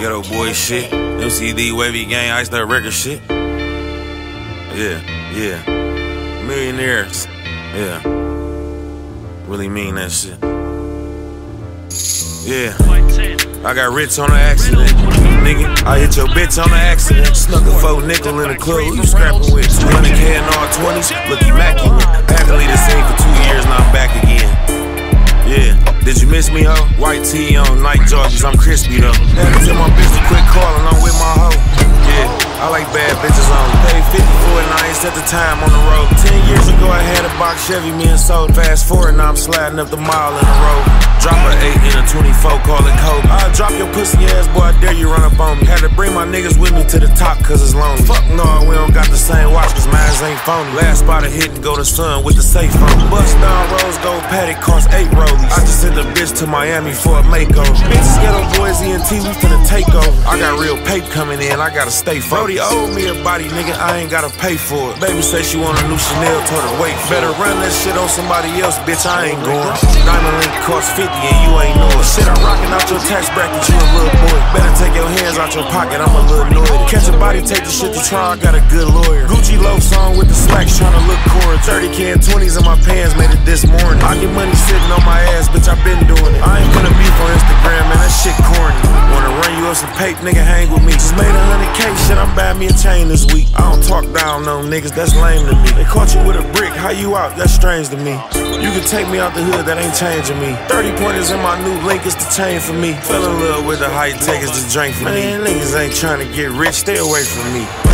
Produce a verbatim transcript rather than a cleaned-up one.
Ghetto boy shit. M C D, Wavy Gang, Iced Up Record shit. Yeah, yeah. Millionaires. Yeah. Really mean that shit. Yeah. I got rich on an accident. Nigga, I hit your bitch on an accident. Snuck a faux nickel in the club. Who you scrapping with? two hundred K in all twenties. Look immaculate. I had to leave the scene for two years, now I'm back again. Yeah. Did you miss me, ho? White tee on, night joggers, I'm crispy though. Had to tell my bitch to quit calling, I'm with my hoe. Yeah, I like bad bitches on. Paid fifty for it, nice at the time on the road. Ten years ago I had a box Chevy, me and sold. Fast forward, now I'm sliding up the mile in the road. Drop an eight in a twenty-four, call it Kobe. I'll drop your pussy ass, boy, I dare you run up on me. Had to bring my niggas with me to the top, cause it's lonely. Fuck no, we don't got the same watch, cause mine ain't phony. Last spot I hit and go to sun with the safe on. Bust down rose gold paddock, cost eight rollies. I just sent the bitch to Miami for a makeover. Bitches, ghetto boys, E N T, we finna take over. I got real paper coming in, I gotta stay focused. Brody owed me a body, nigga, I ain't gotta pay for it. Baby say she want a new Chanel, told her wait. Better run that shit on somebody else, bitch, I ain't going. Diamond link cost fifty and you ain't know it. Shit, I'm rocking out your tax bracket, you a little boy. Better take your hands out your pocket, I'm a little annoyed. Catch a body, take the shit to trial, I got a good lawyer. Gucci loafs on with the slacks, tryna look core. thirty K and twenties in my pants, made it this morning. I get money sitting on my ass, bitch, I been doing it. I ain't gonna beef on Instagram, man, that shit corny. Wanna run you up some pape, nigga, hang with me. Just made a hundred K, shit, I'm buying me a chain this week. I don't talk down no niggas, that's lame to me. They caught you with a brick, how you out, that's strange to me. You can take me out the hood, that ain't changing me. thirty pointers in my new link, it's the chain for me. Fell in love with the high takers to drink for me. Man, niggas ain't trying to get rich, stay away from me.